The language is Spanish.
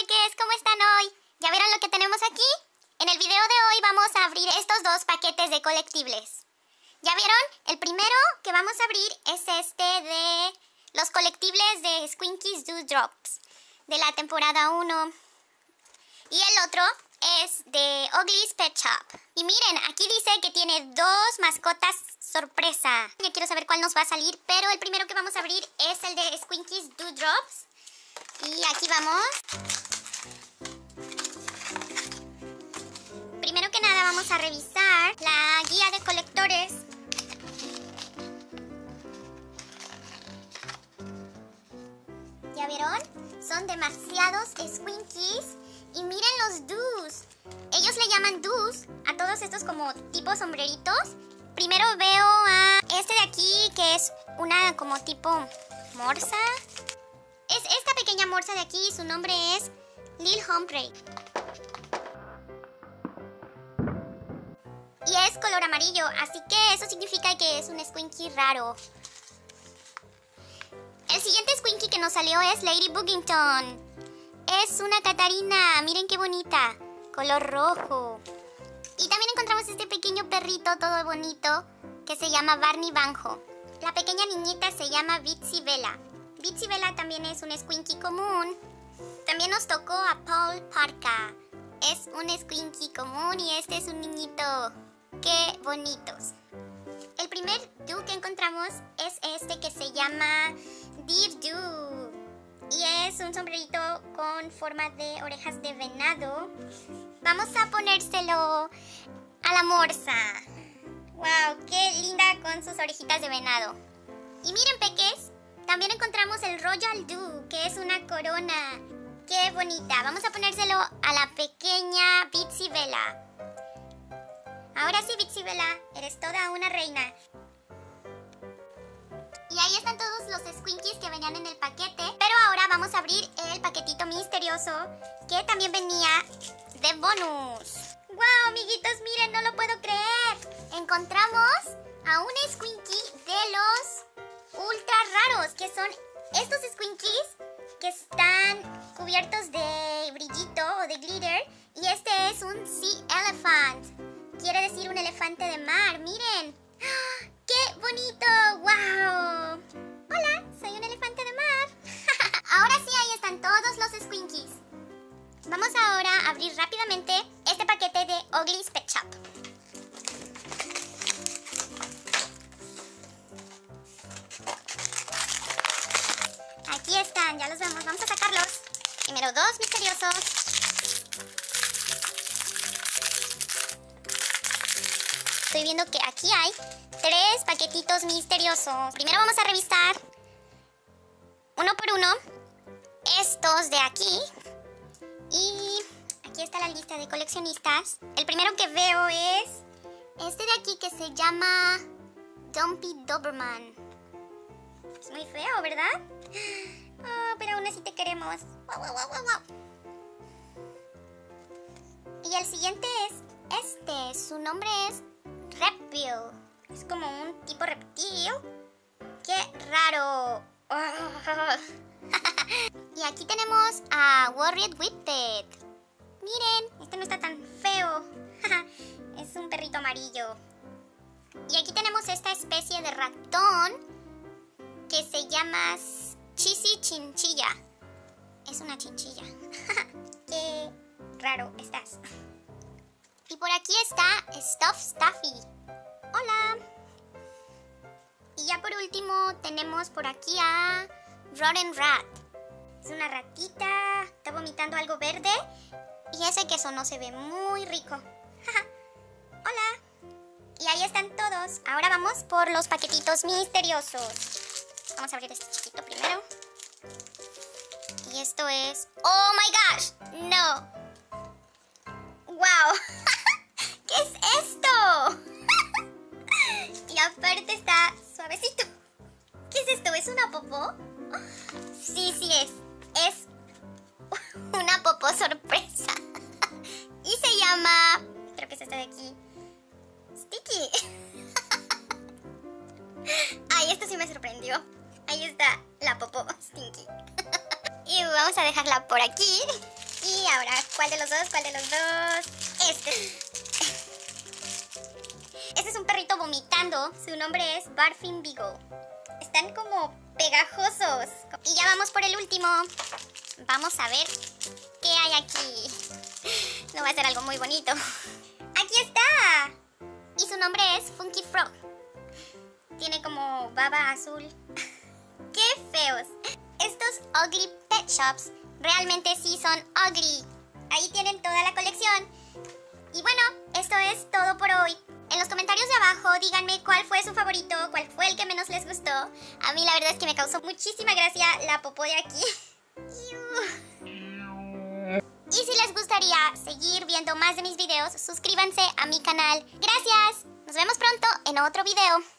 peques, ¿cómo están hoy? ¿Ya vieron lo que tenemos aquí? En el video de hoy vamos a abrir estos dos paquetes de colectibles. ¿Ya vieron? El primero que vamos a abrir es este de los colectibles de Squinkies Dewdrops de la temporada 1. Y el otro es de Ugly's Pet Shop. Y miren, aquí dice que tiene dos mascotas sorpresa. Ya quiero saber cuál nos va a salir, pero el primero que vamos a abrir es el de Squinkies Dewdrops. Y aquí vamos. Primero que nada vamos a revisar la guía de colectores. ¿Ya vieron? Son demasiados Squinkies. Y miren los doos. Ellos le llaman doos a todos estos como tipo sombreritos. Primero veo a este de aquí que es una como tipo morsa. Es esta pequeña morsa de aquí, su nombre es Lil Humphrey. Y es color amarillo, así que eso significa que es un Squinky raro. El siguiente Squinky que nos salió es Lady Boogington. Es una Catarina, miren qué bonita, color rojo. Y también encontramos este pequeño perrito todo bonito que se llama Barney Banjo. La pequeña niñita se llama Bitsy Bella. Bitsy Bella también es un Squinky común. También nos tocó a Paul Parka. Es un Squinky común y este es un niñito. ¡Qué bonitos! El primer Doo que encontramos es este que se llama Dear Doo. Y es un sombrerito con forma de orejas de venado. Vamos a ponérselo a la morsa. ¡Wow! ¡Qué linda con sus orejitas de venado! Y miren, peques, también encontramos el Royal Doo, que es una corona. ¡Qué bonita! Vamos a ponérselo a la pequeña Bitsy Bella. Ahora sí, Bitsy Bella, eres toda una reina. Y ahí están todos los Squinkies que venían en el paquete. Pero ahora vamos a abrir el paquetito misterioso que también venía de bonus. ¡Wow, amiguitos! Miren, no lo puedo creer. Encontramos a un Squinky de los ultra raros, que son estos Squinkies que están cubiertos de brillito o de glitter. Y este es un Sea Elephant. Quiere decir un elefante de mar. ¡Miren! ¡Ah! ¡Qué bonito! ¡Wow! Hola, soy un elefante de mar. Ahora sí, ahí están todos los Squinkies. Vamos ahora a abrir rápidamente este paquete de Ugly's Pet Shop. Aquí están, ya los vemos. Vamos a sacarlos. Primero dos misteriosos. Estoy viendo que aquí hay 3 paquetitos misteriosos. Primero vamos a revisar uno por uno estos de aquí. Y aquí está la lista de coleccionistas. El primero que veo es este de aquí que se llama Dumpy Doberman. Es muy feo, ¿verdad? Oh, pero aún así te queremos. Wow, wow, wow, wow, wow. Y el siguiente es este. Su nombre es Reptile. Es como un tipo reptil. ¡Qué raro! Oh. Y aquí tenemos a Worried Whippet. Miren, este no está tan feo. Es un perrito amarillo. Y aquí tenemos esta especie de ratón que se llama Cheesy Chinchilla. Es una chinchilla. ¡Qué raro estás! Y por aquí está Stuff Stuffy. Hola. Y ya por último tenemos por aquí a Rotten Rat. Es una ratita. Está vomitando algo verde. Y ese queso no se ve muy rico. Hola. Y ahí están todos. Ahora vamos por los paquetitos misteriosos. Vamos a abrir este chiquito primero. Y esto es... ¡Oh my gosh! ¡No! ¡Wow! ¿Qué es esto? Y aparte está suavecito. ¿Qué es esto? ¿Es una popó? Sí, sí es. Es una popó sorpresa. Y se llama... creo que es esta de aquí. Sticky. Ay, esto sí me sorprendió. Ahí está la popó Stinky. Y vamos a dejarla por aquí. Y ahora, ¿cuál de los dos? ¿Cuál de los dos? Este. Este es un perrito vomitando. Su nombre es Barfing Beagle. Están como pegajosos. Y ya vamos por el último. Vamos a ver qué hay aquí. No va a ser algo muy bonito. ¡Aquí está! Y su nombre es Funky Frog. Tiene como baba azul. ¡Qué feos! Estos Ugly Pet Shops realmente sí son ugly. Ahí tienen toda la colección. Y bueno, esto es todo por hoy. En los comentarios de abajo díganme cuál fue su favorito, cuál fue el que menos les gustó. A mí la verdad es que me causó muchísima gracia la popó de aquí. Y si les gustaría seguir viendo más de mis videos, suscríbanse a mi canal. ¡Gracias! Nos vemos pronto en otro video.